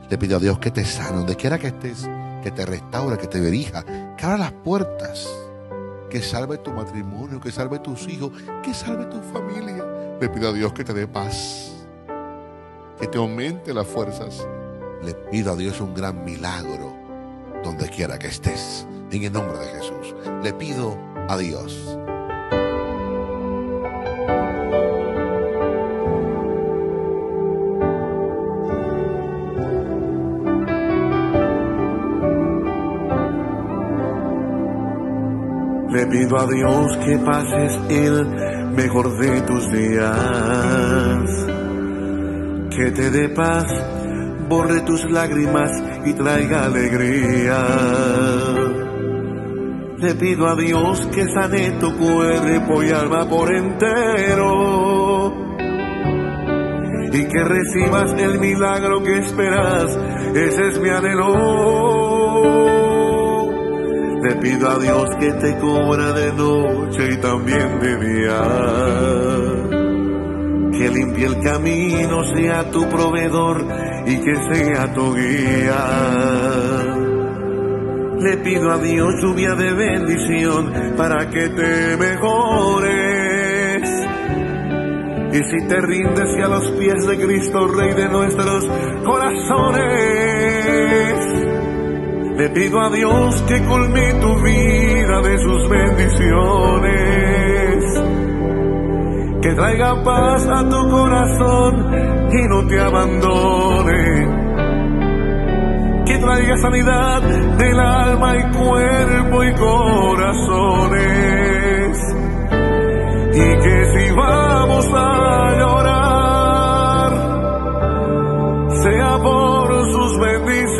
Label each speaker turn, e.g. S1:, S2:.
S1: Le pido a Dios que te sane, donde quiera que estés, que te restaure, que te dirija, que abra las puertas, que salve tu matrimonio, que salve tus hijos, que salve tu familia. Le pido a Dios que te dé paz, que te aumente las fuerzas. Le pido a Dios un gran milagro donde quiera que estés, en el nombre de Jesús. Le pido a Dios.
S2: Le pido a Dios que pases el mejor de tus días, que te dé paz, borre tus lágrimas y traiga alegría. Le pido a Dios que sane tu cuerpo y alma por entero, y que recibas el milagro que esperas. Ese es mi anhelo. Le pido a Dios que te cubra de noche y también de día, que limpie el camino, sea tu proveedor y que sea tu guía. Le pido a Dios lluvia de bendición para que te mejores. Y si te rindes y a los pies de Cristo, Rey de nuestros corazones, le pido a Dios que colme tu vida de sus bendiciones, que traiga paz a tu corazón y no te abandone, que traiga sanidad del alma y cuerpo y corazones, y que si vamos a llorar sea por sus bendiciones.